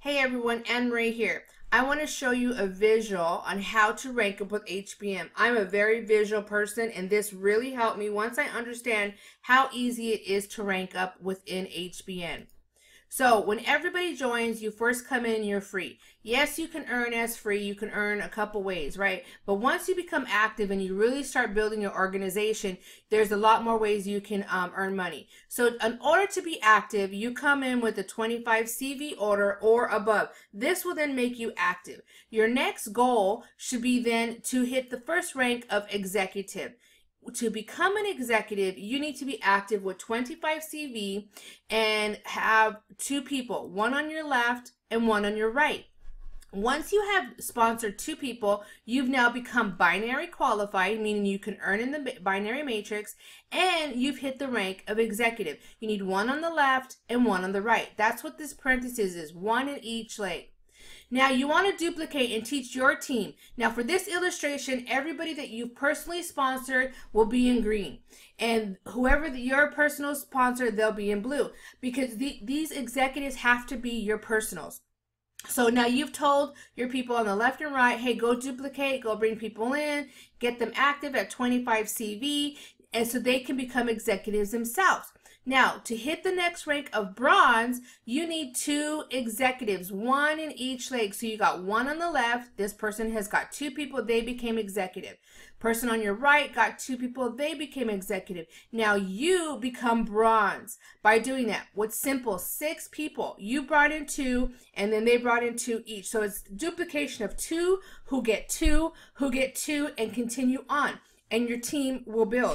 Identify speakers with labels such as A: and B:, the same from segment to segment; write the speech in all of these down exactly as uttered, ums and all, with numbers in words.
A: Hey everyone, Anne Marie here. I want to show you a visual on how to rank up with H B N. I'm a very visual person and this really helped me once I understand how easy it is to rank up within H B N. So when everybody joins, you first come in, you're free. Yes, you can earn as free. You can earn a couple ways, right? But once you become active and you really start building your organization, there's a lot more ways you can um, earn money. So in order to be active, you come in with a twenty-five C V order or above. This will then make you active. Your next goal should be then to hit the first rank of executive. To become an executive, you need to be active with twenty-five C V and have two people, one on your left and one on your right. Once you have sponsored two people, you've now become binary qualified, meaning you can earn in the binary matrix, and you've hit the rank of executive. You need one on the left and one on the right. That's what this parenthesis is, one in each leg. Now you want to duplicate and teach your team. Now for this illustration, everybody that you've personally sponsored will be in green. And whoever the, your personal sponsor, they'll be in blue. Because the, these executives have to be your personals. So now you've told your people on the left and right, hey, go duplicate, go bring people in, get them active at twenty-five C V, and so they can become executives themselves. Now, to hit the next rank of bronze, you need two executives, one in each leg. So you got one on the left. This person has got two people. They became executive. Person on your right got two people. They became executive. Now you become bronze by doing that. What's simple, six people. You brought in two, and then they brought in two each. So it's duplication of two who get two, who get two, and continue on. And your team will build.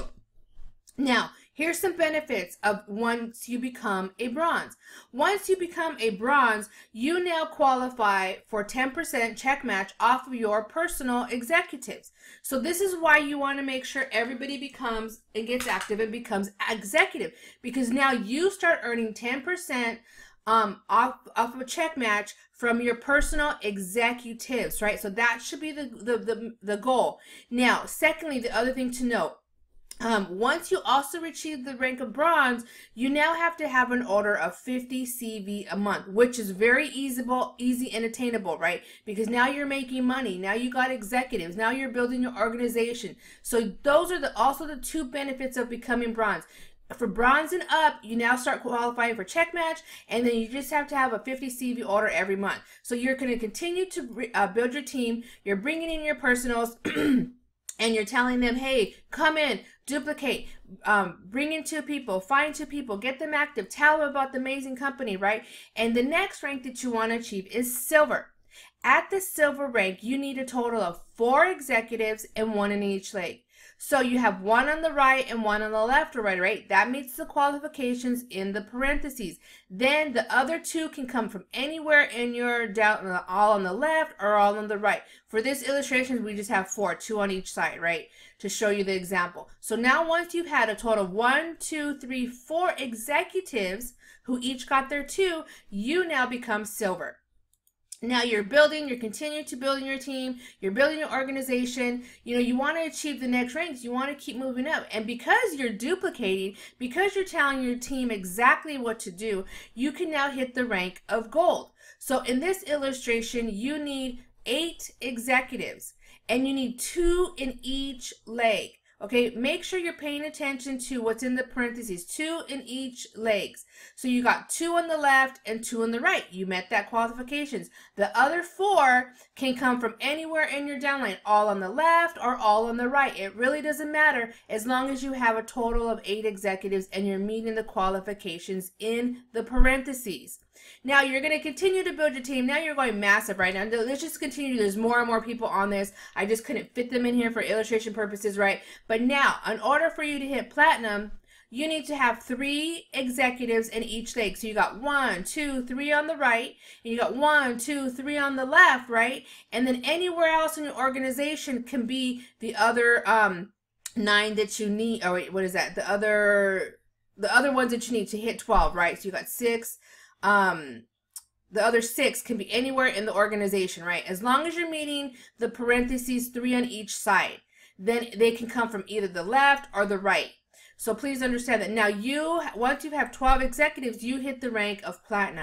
A: Now, here's some benefits of once you become a bronze. Once you become a bronze, you now qualify for ten percent check match off of your personal executives. So this is why you want to make sure everybody becomes and gets active and becomes executive, because now you start earning ten percent um, off, off of a check match from your personal executives, right? So that should be the, the, the, the goal. Now, secondly, the other thing to note, Um, once you also achieve the rank of bronze, you now have to have an order of fifty C V a month, which is very easyable, easy and attainable, right? Because now you're making money. Now you got executives. Now you're building your organization. So those are the also the two benefits of becoming bronze. For bronze and up, you now start qualifying for check match, and then you just have to have a fifty C V order every month. So you're going to continue to uh, build your team. You're bringing in your personals. And you're telling them, hey, come in, duplicate, um, bring in two people, find two people, get them active, tell them about the amazing company, right? And the next rank that you want to achieve is silver. At the silver rank, you need a total of four executives and one in each leg. So you have one on the right and one on the left or right, right? That meets the qualifications in the parentheses. Then the other two can come from anywhere in your down, all on the left or all on the right. For this illustration, we just have four, two on each side, right? To show you the example. So now once you've had a total of one, two, three, four executives who each got their two, you now become silver. Now you're building, you're continuing to building your team, you're building your organization, you know, you want to achieve the next ranks, you want to keep moving up. And because you're duplicating, because you're telling your team exactly what to do, you can now hit the rank of gold. So in this illustration, you need eight executives and you need two in each leg. Okay, make sure you're paying attention to what's in the parentheses, two in each legs. So you got two on the left and two on the right. You met that qualifications. The other four can come from anywhere in your downline, all on the left or all on the right. It really doesn't matter as long as you have a total of eight executives and you're meeting the qualifications in the parentheses. Now you're going to continue to build your team. Now you're going massive right now. Let's just continue. There's more and more people on this. I just couldn't fit them in here for illustration purposes, right? But now, in order for you to hit platinum, you need to have three executives in each leg. So you got one, two, three on the right, and you got one, two, three on the left, right? And then anywhere else in your organization can be the other um, nine that you need. Oh wait, what is that? The other, the other ones that you need to hit twelve, right? So you got six. Um, the other six can be anywhere in the organization, right? As long as you're meeting the parentheses, three on each side, then they can come from either the left or the right. So please understand that. Now you, once you have twelve executives, you hit the rank of platinum.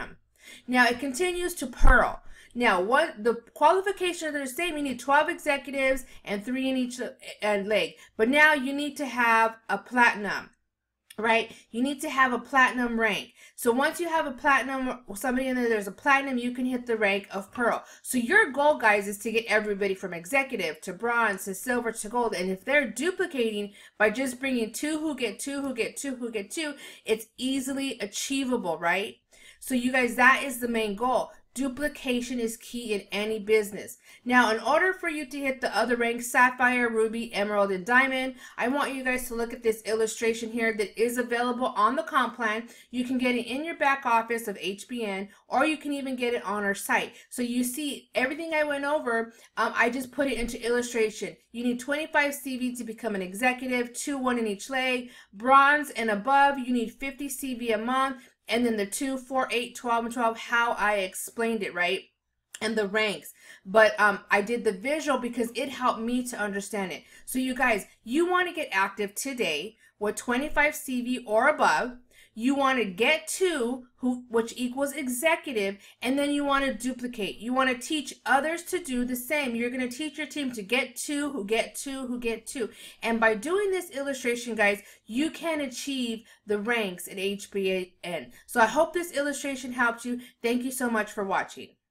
A: Now it continues to pearl. Now, what the qualifications are the same. You need twelve executives and three in each uh, leg. But now you need to have a platinum, right? You need to have a platinum rank. So once you have a platinum, somebody in there, there's a platinum, you can hit the rank of pearl. So your goal, guys, is to get everybody from executive to bronze to silver to gold. And if they're duplicating by just bringing two who get two, who get two, who get two, it's easily achievable, right? So you guys, that is the main goal. Duplication is key in any business. Now, in order for you to hit the other ranks, sapphire, ruby, emerald, and diamond, I want you guys to look at this illustration here that is available on the comp plan. You can get it in your back office of H B N, or you can even get it on our site. So you see everything I went over, um, I just put it into illustration. You need twenty-five C V to become an executive, two, one in each leg. Bronze and above, you need fifty C V a month. And then the two, four, eight, twelve, and twelve, how I explained it, right? And the ranks. But um, I did the visual because it helped me to understand it. So you guys, you want to get active today with twenty-five C V or above. You want to get two, who, which equals executive, and then you want to duplicate. You want to teach others to do the same. You're going to teach your team to get two, who get two, who get two. And by doing this illustration, guys, you can achieve the ranks at H B N. So I hope this illustration helped you. Thank you so much for watching.